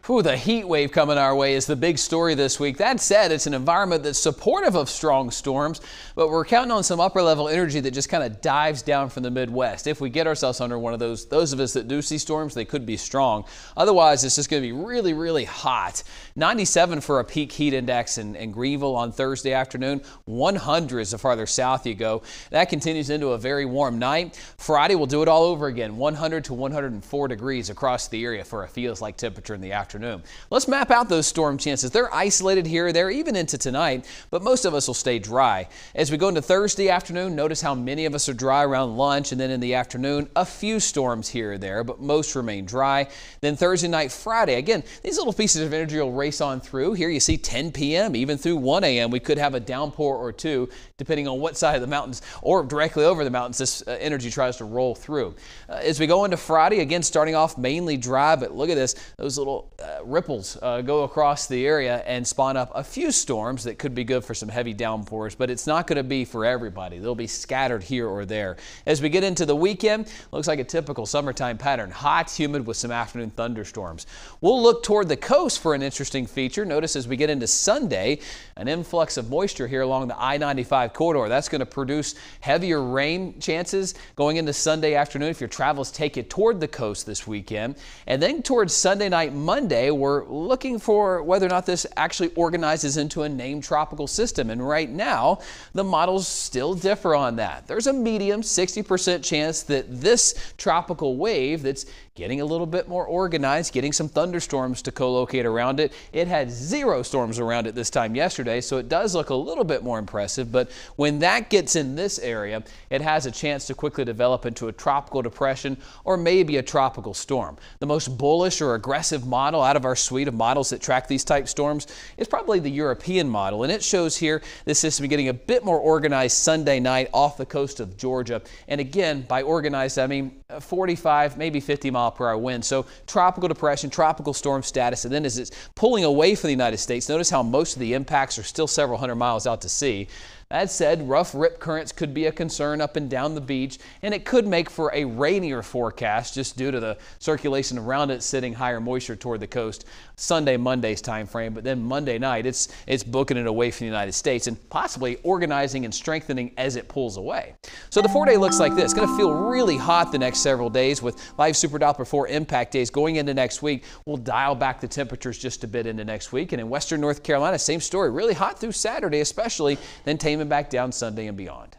Ooh, the heat wave coming our way is the big story this week. That said, it's an environment that's supportive of strong storms, but we're counting on some upper level energy that just kind of dives down from the Midwest. If we get ourselves under one of those of us that do see storms, they could be strong. Otherwise, it's just going to be really, really hot. 97 for a peak heat index in Greenville on Thursday afternoon. 100 is the farther south you go. That continues into a very warm night. Friday, we'll do it all over again. 100 to 104 degrees across the area for a feels-like temperature in the afternoon. Let's map out those storm chances. They're isolated here or there, even into tonight, but most of us will stay dry. As we go into Thursday afternoon, notice how many of us are dry around lunch, and then in the afternoon, a few storms here or there, but most remain dry. Then Thursday night, Friday, again, these little pieces of energy will race on through. Here you see 10 p.m., even through 1 a.m., we could have a downpour or two, depending on what side of the mountains or directly over the mountains this energy tries to roll through. As we go into Friday, again, starting off mainly dry, but look at this, those little ripples go across the area and spawn up a few storms that could be good for some heavy downpours, but it's not going to be for everybody. They'll be scattered here or there. As we get into the weekend, looks like a typical summertime pattern. Hot, humid with some afternoon thunderstorms. We'll look toward the coast for an interesting feature. Notice as we get into Sunday, an influx of moisture here along the I-95 corridor. That's going to produce heavier rain chances going into Sunday afternoon if your travels take you toward the coast this weekend. And then towards Sunday night, Monday, we're looking for whether or not this actually organizes into a named tropical system. And right now, the models still differ on that. There's a medium 60% chance that this tropical wave that's getting a little bit more organized, getting some thunderstorms to co-locate around it. It had 0 storms around it this time yesterday, so it does look a little bit more impressive. But when that gets in this area, it has a chance to quickly develop into a tropical depression or maybe a tropical storm. The most bullish or aggressive model out of our suite of models that track these type storms is probably the European model, and it shows here this system getting a bit more organized Sunday night off the coast of Georgia. And again, by organized, I mean 45, maybe 50 mile per hour wind. So tropical depression, tropical storm status, and then as it's pulling away from the United States, notice how most of the impacts are still several hundred miles out to sea. That said, rough rip currents could be a concern up and down the beach, and it could make for a rainier forecast just due to the circulation around it sitting higher moisture toward the coast Sunday, Monday's time frame. But then Monday night, it's booking it away from the United States and possibly organizing and strengthening as it pulls away. So the 4-day looks like this. It's going to feel really hot the next several days with live Super Doppler 4 impact days going into next week. We'll dial back the temperatures just a bit into next week. And in western North Carolina, same story. Really hot through Saturday especially, then taming back down Sunday and beyond.